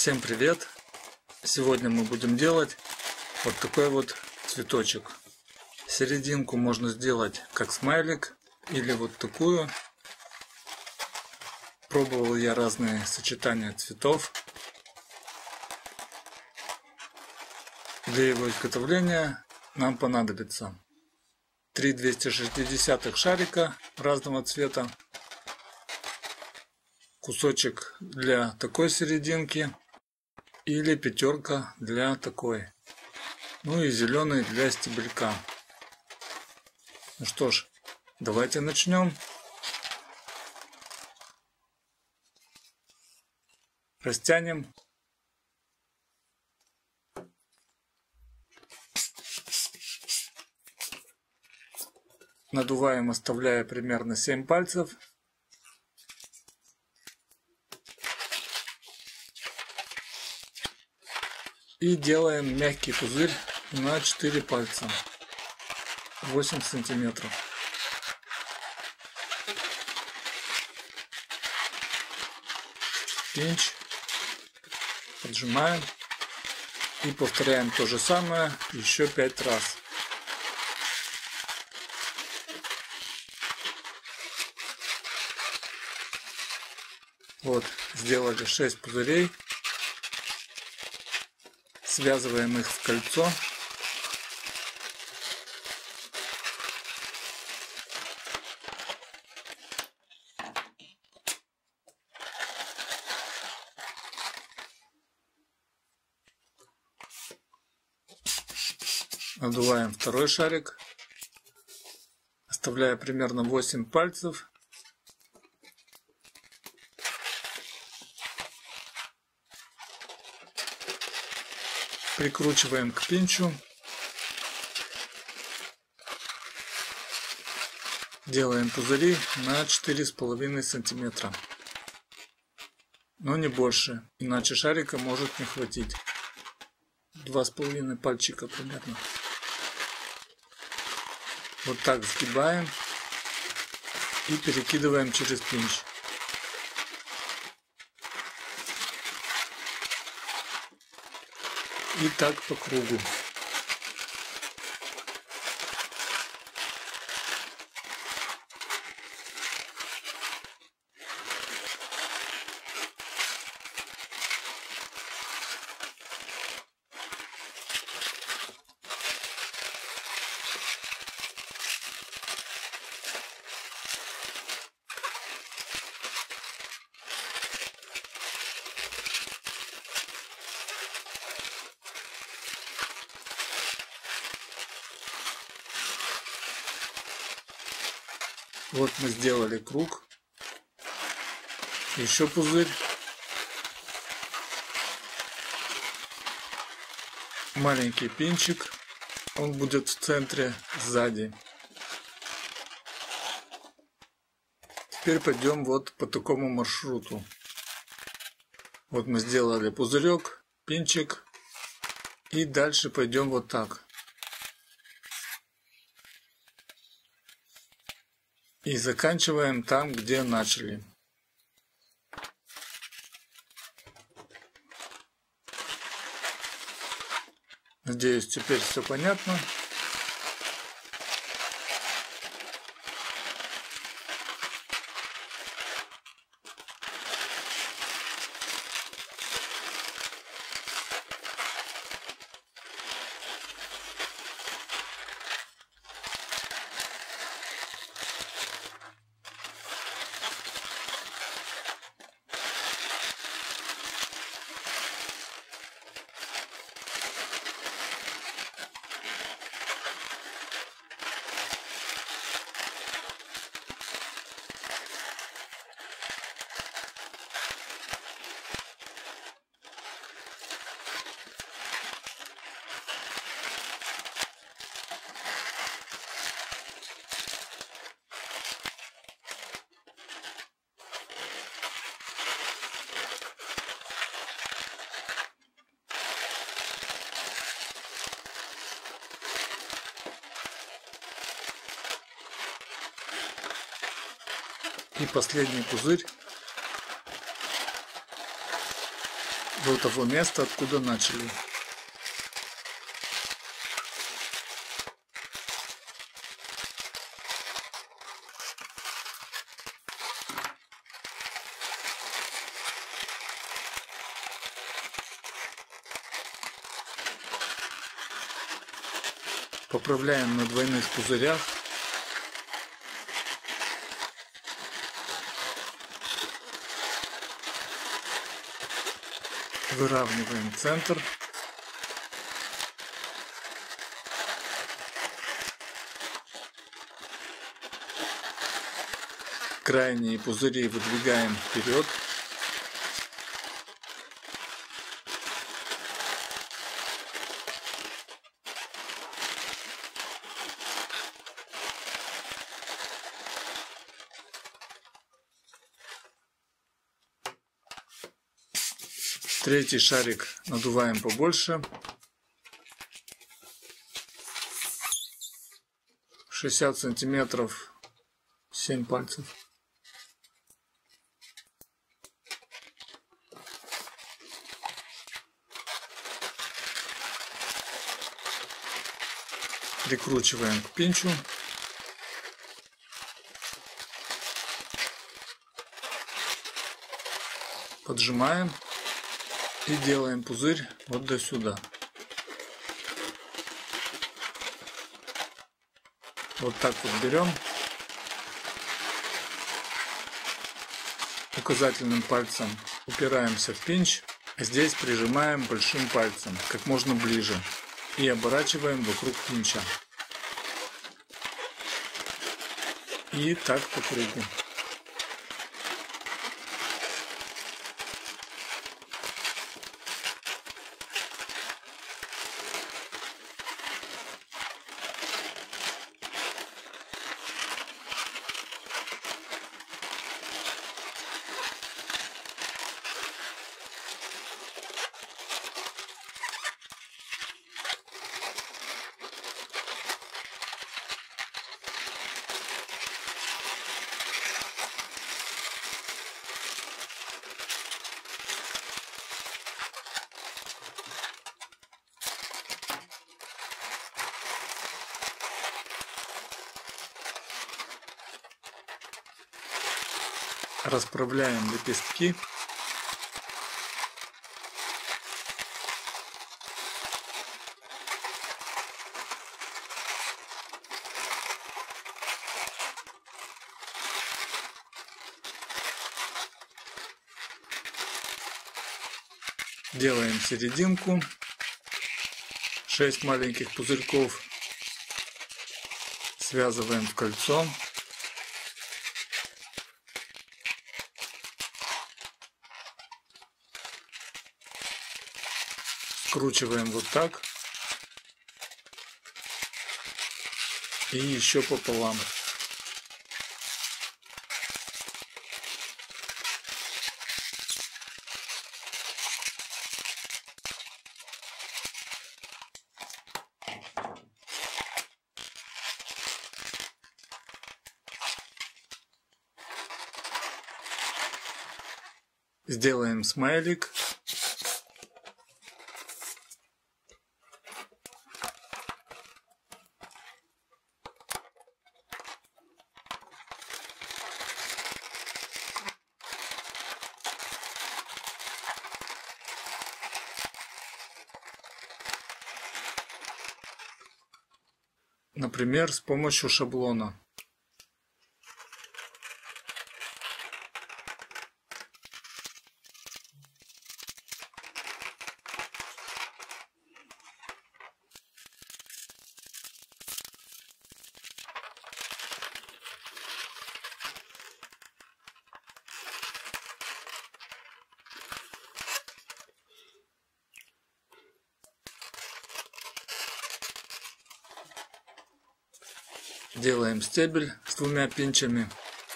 Всем привет! Сегодня мы будем делать вот такой вот цветочек. Серединку можно сделать как смайлик или вот такую. Пробовал я разные сочетания цветов. Для его изготовления нам понадобится 3 260 шарика разного цвета, кусочек для такой серединки или пятерка для такой, ну и зеленый для стебелька. Ну что ж, давайте начнем. Растянем. Надуваем, оставляя примерно 7 пальцев. И делаем мягкий пузырь на 4 пальца, 8 сантиметров. Пинч, поджимаем и повторяем то же самое еще 5 раз. Вот, сделали 6 пузырей. Связываем их в кольцо. Надуваем второй шарик, оставляя примерно 8 пальцев. Прикручиваем к пинчу. Делаем пузыри на 4,5 сантиметра. Но не больше, иначе шарика может не хватить. 2,5 пальчика примерно. Вот так сгибаем и перекидываем через пинч. И так по кругу. Вот мы сделали круг. Еще пузырь. Маленький пинчик. Он будет в центре сзади. Теперь пойдем вот по такому маршруту. Вот мы сделали пузырек, пинчик. И дальше пойдем вот так. И заканчиваем там, где начали. Надеюсь, теперь все понятно. И последний пузырь до того места, откуда начали. Поправляем на двойных пузырях. Выравниваем центр. Крайние пузыри выдвигаем вперед. Третий шарик надуваем побольше. 60 сантиметров, 7 пальцев. Прикручиваем к пинчу. Поджимаем. И делаем пузырь вот до сюда. Вот так вот берем. Указательным пальцем упираемся в пинч. Здесь прижимаем большим пальцем как можно ближе. И оборачиваем вокруг пинча. И так по кругу. Расправляем лепестки. Делаем серединку. 6 маленьких пузырьков связываем в кольцо. Скручиваем вот так. И еще пополам. Сделаем смайлик. Например, с помощью шаблона. Делаем стебель с 2 пинчами.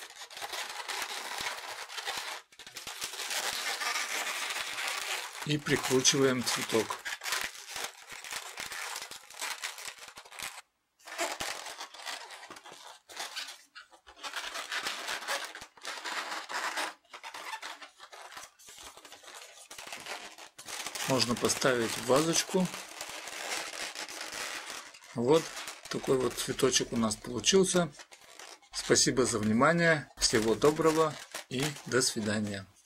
И прикручиваем цветок. можно поставить в вазочку. Вот такой вот цветочек у нас получился. Спасибо за внимание. Всего доброго и до свидания.